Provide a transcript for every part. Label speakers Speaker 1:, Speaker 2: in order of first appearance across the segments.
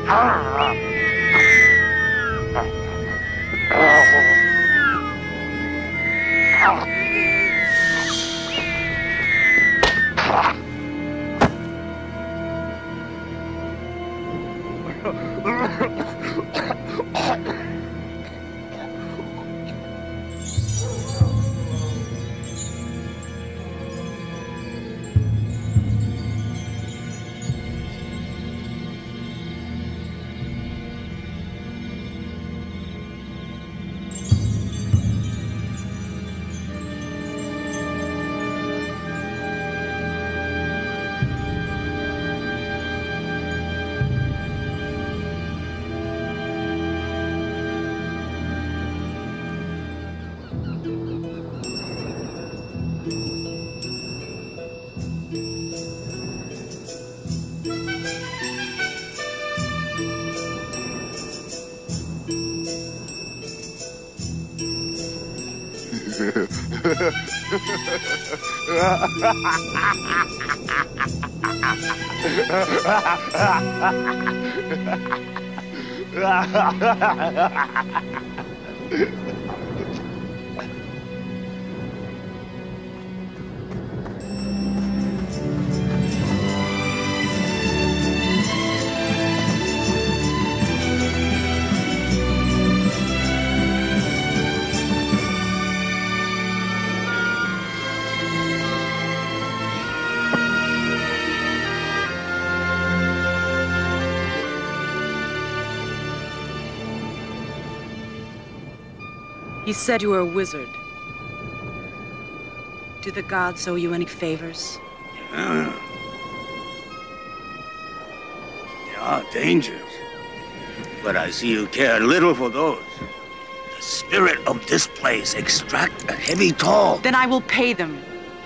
Speaker 1: You said you were a wizard. Do the gods owe you any favors?
Speaker 2: Yeah. There are dangers, but I see you care little for those. The spirit of this place extract a heavy toll.
Speaker 1: Then I will pay them.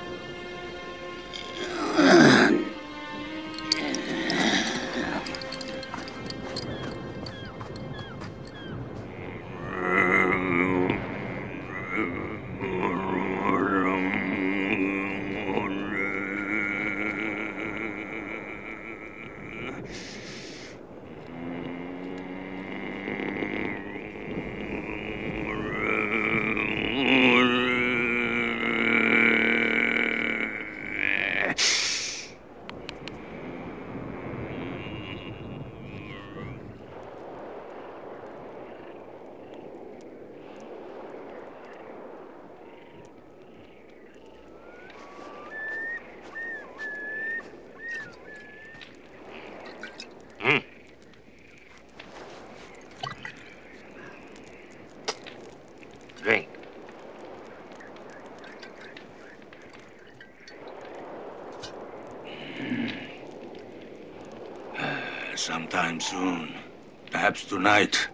Speaker 3: Drink.
Speaker 2: Sometime soon, perhaps tonight,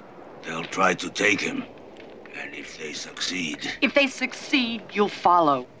Speaker 2: they'll try to take him. And if they succeed...
Speaker 1: If they succeed, you'll follow.